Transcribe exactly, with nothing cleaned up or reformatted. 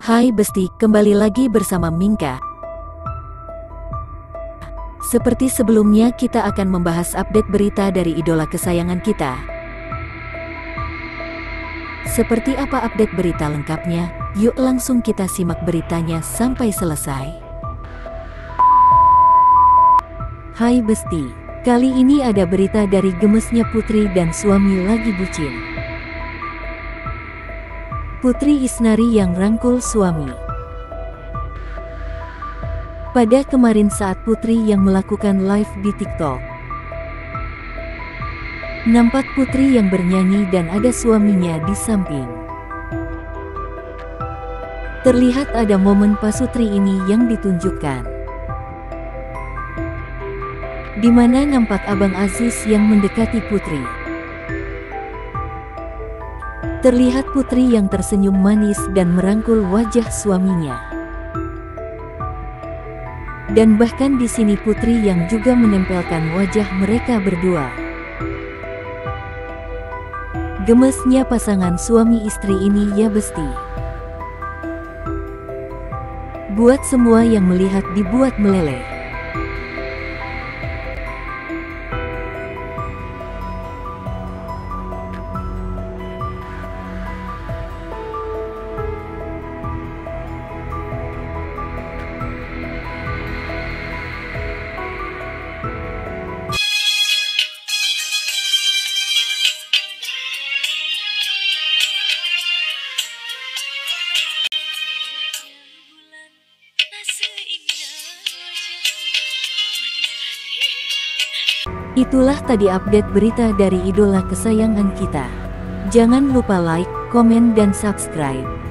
Hai Besti, kembali lagi bersama Mingka. Seperti sebelumnya, kita akan membahas update berita dari idola kesayangan kita. Seperti apa update berita lengkapnya? Yuk langsung kita simak beritanya sampai selesai. Hai Besti, kali ini ada berita dari gemesnya Putri dan suami lagi bucin. Putri Isnari yang rangkul suami. Pada kemarin saat Putri yang melakukan live di TikTok, nampak Putri yang bernyanyi dan ada suaminya di samping. Terlihat ada momen pasutri ini yang ditunjukkan, di mana nampak Abang Aziz yang mendekati Putri. Terlihat Putri yang tersenyum manis dan merangkul wajah suaminya. Dan bahkan di sini Putri yang juga menempelkan wajah mereka berdua. Gemesnya pasangan suami istri ini ya Besti. Buat semua yang melihat dibuat meleleh. Itulah tadi update berita dari idola kesayangan kita. Jangan lupa like, komen dan subscribe.